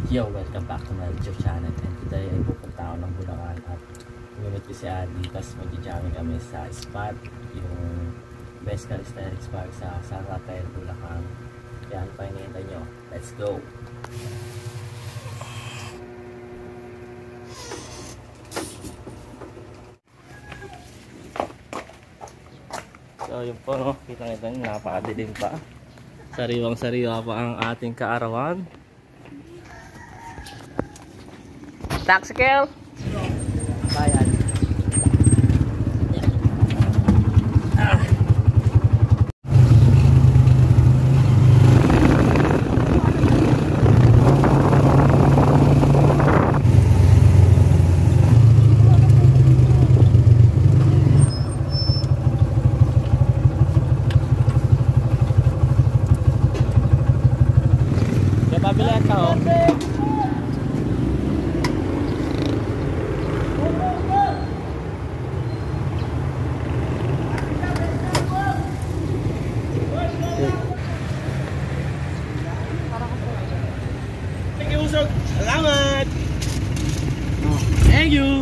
Yo, welcome back to my YouTube channel, and today ay pupunta ako ng Bulacan at tumimit ko si Adi, tapos mag-jamming kami sa spot, yung best calisthenics park sa San Rafael, Bulacan. Kaya ano pa hinihintay nyo? Let's go! So yun po, no? Kita-kita nyo, napakadilim pa. Sariwang-sariwa pa ang ating kaarawan. Taxikel! Bayan. Pabilihan ka, oh. Thank you, sir. Salamat. Thank you.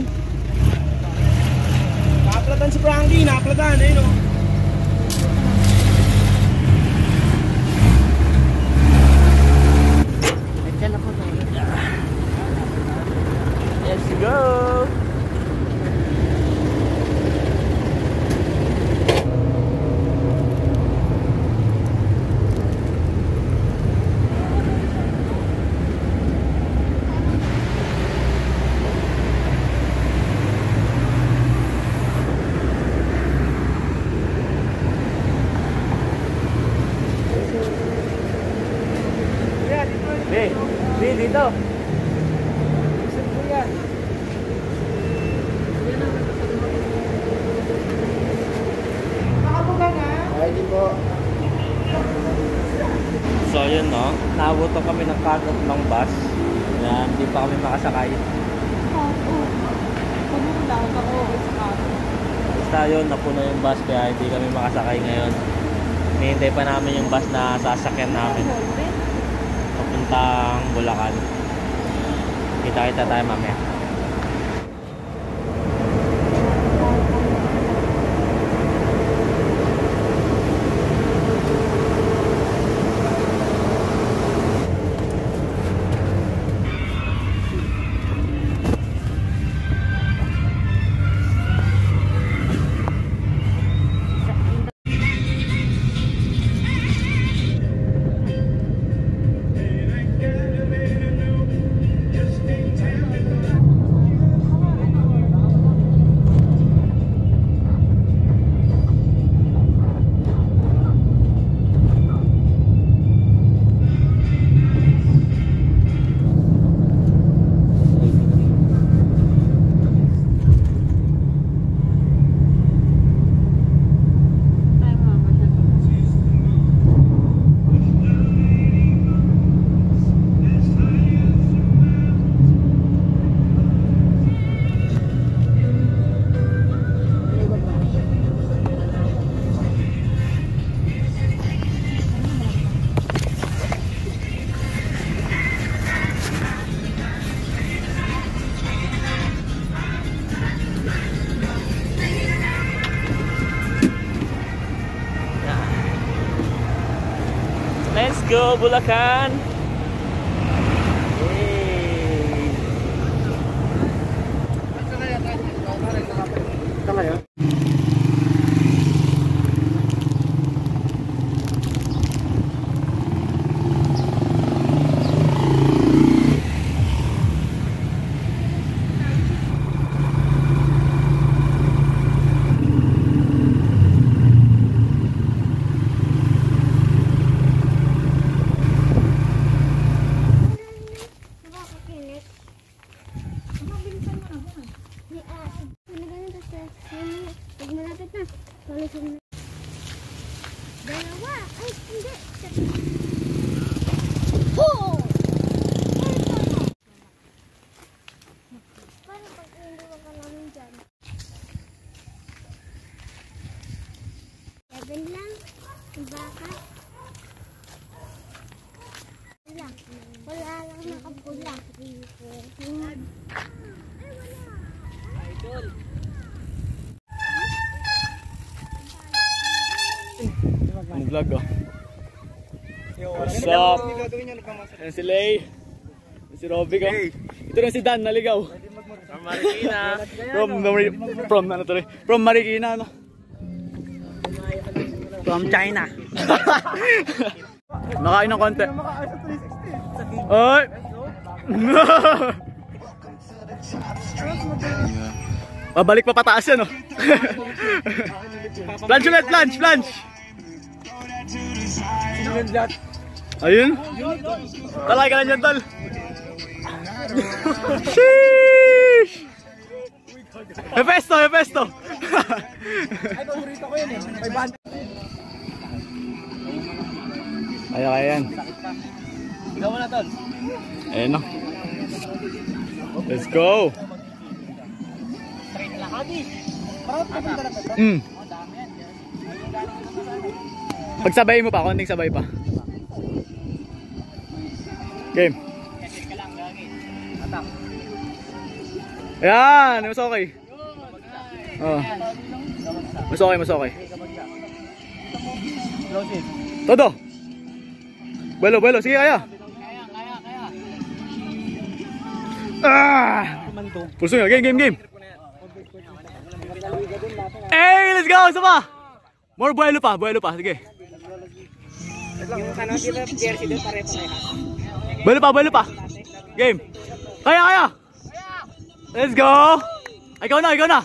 Nakaplatan si Frankie, nakaplatan, eh, no? Let's go! Dito. So yun, no, nabuto kami ng cut-off ng bus. Yan, hindi pa kami makasakay. Basta yun, napuno yung bus kaya hindi kami makasakay ngayon. Hinihintay pa namin yung bus na sasakyan namin papuntang Bulacan. Kita-kita tayo mamaya. Let's go, Bulacan! Hey. Dalawa! Ay, hindi! Paano pag hindi ka namin dyan? 7 lang? Ang baka? Wala lang nakapula. Ang vlog oh. What's up? Ayan si Lay. Si Robic oh. Ito rin si Dan, naligaw. From Marikina. From Marikina no? From China. Nakain ng konti. Ay! Pabalik pa pataas yan oh. Plunge ulit, plunge! Ayun. Talay ka na dyan, tol. Sheesh! Hepesto! Ay, paborito ko yun eh. May band. Kaya yan. Ikaw mo na, tol. Ayun no. Let's go! Pagsabay mo pa, konting sabay pa. Game. Ayan, mas okay. Oh. Mas okay. Todo. Buelo, sige kaya. Pulso nga, game. Hey, let's go, sama. More buelo pa, sige. Buelo pa. Game. Kaya. Let's go. Ikaw na.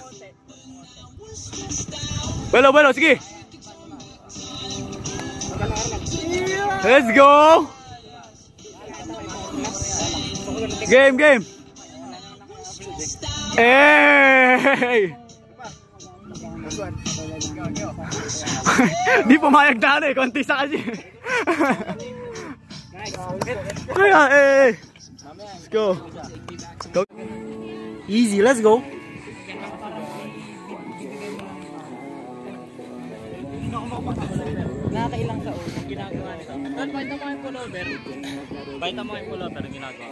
Buelo, sige. Let's go. Game. Hey. Di pumayag na ano eh, konti sa kasi. Hey. Let's go. Easy, let's go. Nakakailang taon ang ginagawa nito. Tol, pakita mo yung pullover. Pakita mo yung pullover ang ginagawa.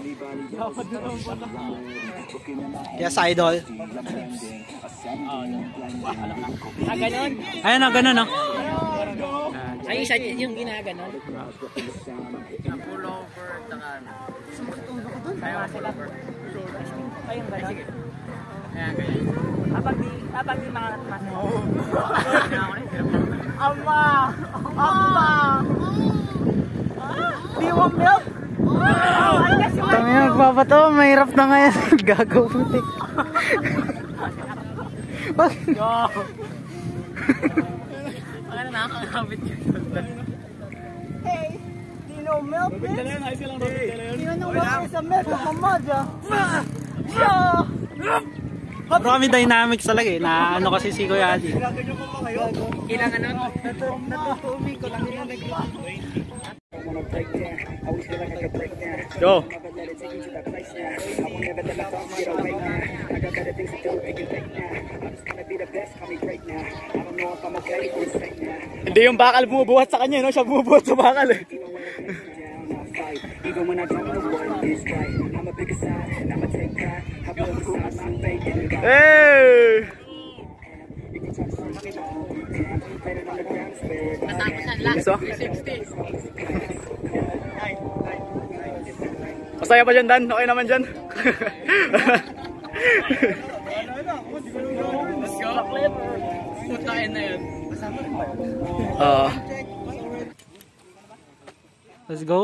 Yes, idol. Ganon? Ayan na, ganun no? Ay, isa yung ginaganon. Pullover, taka ano. Ayaw sila. Ayun ba? Sige. Ayan, ganyan. Habang di mga atmas. Ama! Di mo milk? Kami magpapato, mahirap na ngayon. Gagaw putik. Ano nakakakabit yun? Hey, do you know milk, bitch? Do you know what is a milk of a mother? Bro, kami dynamics talaga eh, na ano kasi si Kuya Adi. Ilang ano? Natutumi ko lang yung Go. Hindi yung bakal bumubuhat sa kanya, no? Siya bumubuhat sa bakal eh. Hey! Matapos ang last Iso? 360. Masaya pa dyan, Dan? Okay naman dyan? Let's go. Puntain na yun. Let's go.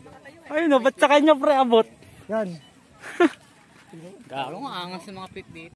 Ayun o, ba't sa kanya pre abot? Yan. Garo nga angas sa mga pit dito.